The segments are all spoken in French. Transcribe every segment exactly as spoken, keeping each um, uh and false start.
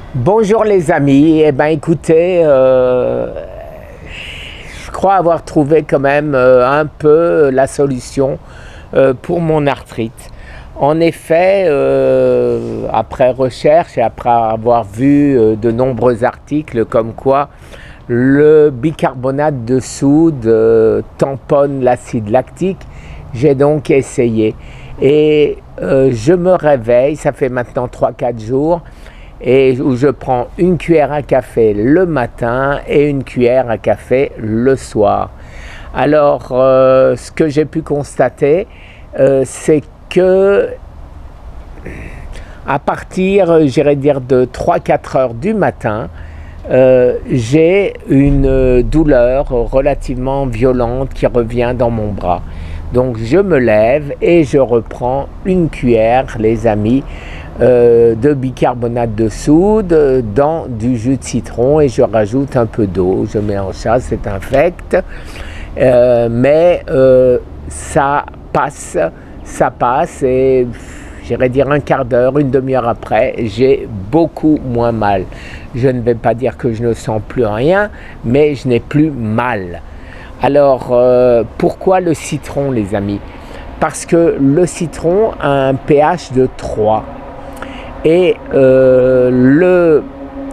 Bonjour les amis, eh ben écoutez, euh, je crois avoir trouvé quand même euh, un peu la solution euh, pour mon arthrite. En effet, euh, après recherche et après avoir vu euh, de nombreux articles comme quoi le bicarbonate de soude euh, tamponne l'acide lactique, j'ai donc essayé. Et euh, je me réveille, ça fait maintenant trois quatre jours, et où je prends une cuillère à café le matin et une cuillère à café le soir. Alors, euh, ce que j'ai pu constater, euh, c'est que à partir, j'irais dire, de trois quatre heures du matin, euh, j'ai une douleur relativement violente qui revient dans mon bras. Donc je me lève et je reprends une cuillère, les amis, euh, de bicarbonate de soude dans du jus de citron et je rajoute un peu d'eau. Je mélange ça, c'est infect, euh, mais euh, ça passe, ça passe et j'irais dire un quart d'heure, une demi-heure après, j'ai beaucoup moins mal. Je ne vais pas dire que je ne sens plus rien, mais je n'ai plus mal. Alors, euh, pourquoi le citron, les amis? Parce que le citron a un pH de trois et euh, le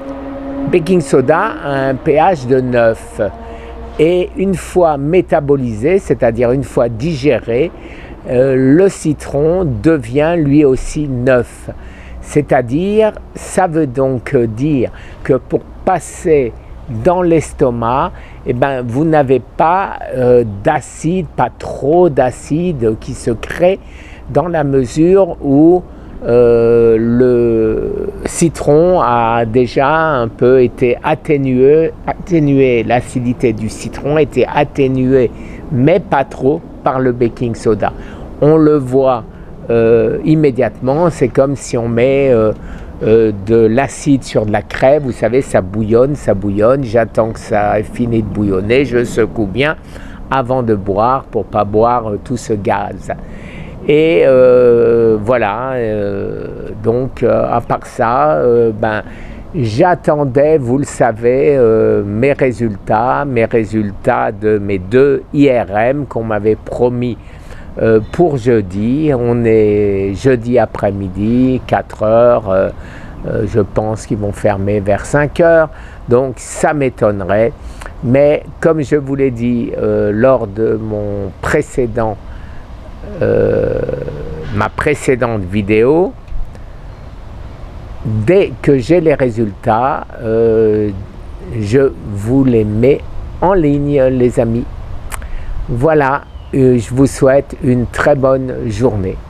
baking soda a un pH de neuf. Et une fois métabolisé, c'est-à-dire une fois digéré, euh, le citron devient lui aussi neuf. C'est-à-dire, ça veut donc dire que pour passer dans l'estomac, eh ben, vous n'avez pas euh, d'acide, pas trop d'acide qui se crée dans la mesure où euh, le citron a déjà un peu été atténué, atténué. L'acidité du citron a été atténuée, mais pas trop par le baking soda. On le voit euh, immédiatement, c'est comme si on met euh, Euh, de l'acide sur de la crème, vous savez, ça bouillonne, ça bouillonne, j'attends que ça ait fini de bouillonner, je secoue bien avant de boire pour ne pas boire euh, tout ce gaz. Et euh, voilà, euh, donc euh, à part ça, euh, ben, j'attendais, vous le savez, euh, mes résultats, mes résultats de mes deux I R M qu'on m'avait promis Euh, pour jeudi. On est jeudi après-midi, quatre heures, euh, euh, je pense qu'ils vont fermer vers cinq heures, donc ça m'étonnerait. Mais comme je vous l'ai dit euh, lors de mon précédent, euh, ma précédente vidéo, dès que j'ai les résultats, euh, je vous les mets en ligne, les amis. Voilà. Je vous souhaite une très bonne journée.